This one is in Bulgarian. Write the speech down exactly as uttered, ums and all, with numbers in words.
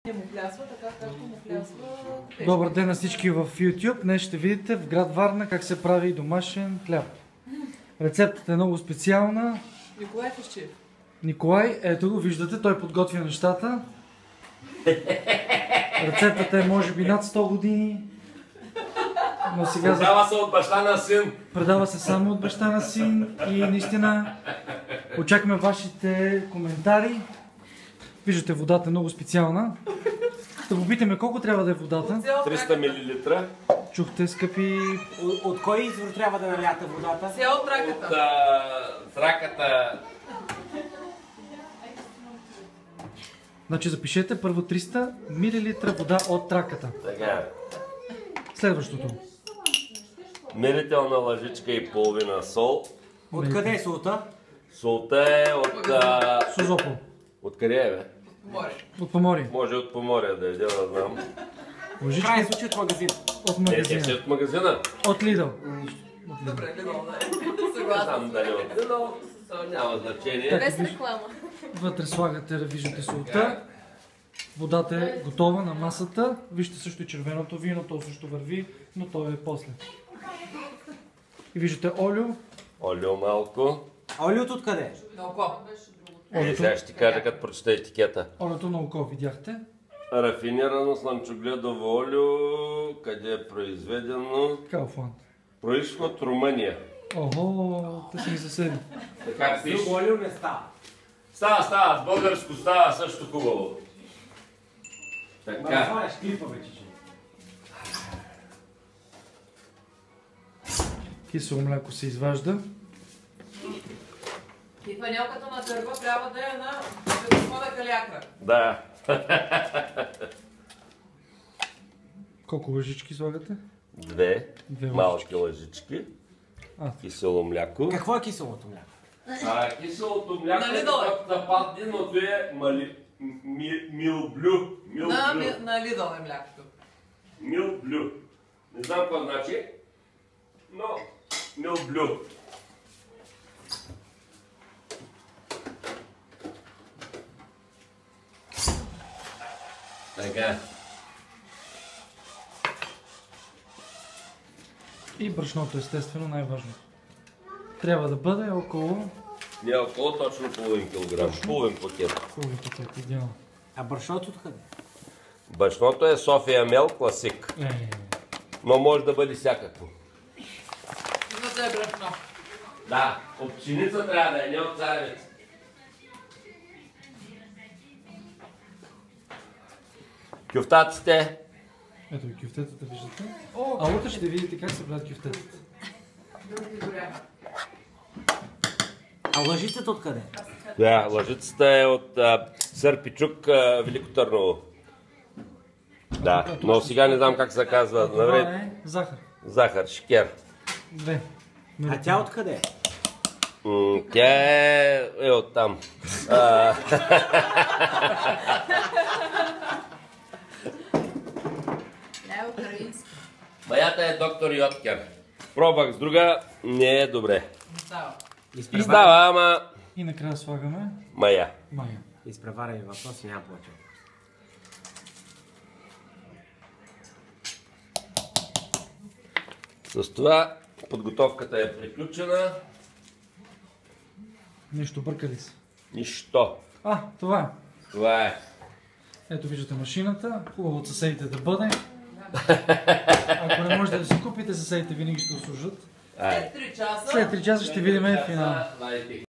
му плясва, така както му плясва. Добър ден на всички в YouTube. Днес ще видите в град Варна как се прави домашен хляб. Рецептата е много специална. Николай Фишчев. Николай, ето го, виждате, той подготвя нещата. Рецептата е може би над сто години. Но сега предава се от баща на син. Предава се само от баща на син и наистина очакваме вашите коментари. Виждате, водата е много специална. Да попитаме колко трябва да е водата. триста милилитра. Чухте, скъпи... От, от кой извор трябва да налята водата? Все от раката. От а, траката. Значи запишете първо триста милилитра вода от траката. Така. Следващото. Мерителна лъжичка и половина сол. От къде е солта? Солта е от... А... Созопол. От къде е, бе? Море. От Поморие. Може от Поморие да е, да знам. В Лъжичка крайен случай от магазин. от Не, не си магазина. от магазина. От Лидъл. Добре, Лидъл, да е. Не Съгласна. знам дали от Лидъл, няма значение. Без реклама. Вътре слагате, виждате солта. Водата е готова на масата. Вижте също и червеното вино, то също върви, но то е после. И виждате олио. Олио малко. А олиото от къде? На око. Е, сега ще ти кажа, като прочета етикета. Олиото на око, видяхте. Рафинирано слънчогледово олио, къде е произведено. Кауфланд. Произход Румъния. Охо, те са ми съседи. Така пише. Друго олио не става. Става, става, с българско става също хубаво. Ма Така. сваляш клипа вече. Кисело мляко се изважда. И панелката на търба трябва да е на господа каляка. Да. Колко лъжички слагате? Две, Две малки лъжички. А. Кисело мляко. Какво е киселото мляко? А, киселото мляко Нали е долу? като да падне, но то е мали... ми... милблю. На, Милблю. на Лидъл е млякото. Милблю. Не знам какво значи, но милблю. Така. И брашното, естествено, най-важно. Трябва да бъде около Не около точно половин килограм. Половин пакет. половин пакет, идеално. А брашното от къде? Башното е София Мел класик, Е, но може да бъде всякакво. За да е брашно. Да, от пшеница трябва да е, не от царевица. Кюфтаците. ето и кюфтетата, виждате. О, А утре ще видите как се правят кюфтетата. други горя. А лъжицата от къде? Да, лъжицата е от а, Сърпичук, а, Велико Търново. Да, но сега не знам как се казва. Това Навред. е захар. Захар, шикер. Две. А тя от къде? М, тя е, е от там. А, Тя е украинска. Маята е доктор Йоткер. Пробвах с друга, не е добре. Не става. Издава, ама И накрая слагаме мая. мая. Изпреварени въпроси, няма повече. С това подготовката е приключена. Нещо бъркали се. Нищо. А, това е. Това е. Ето виждате машината. Хубаво от съседите да бъде. Ако не можете да си купите, съседите винаги ще услужат. Ай. Три часа. След три часа ще видим финала. Часа,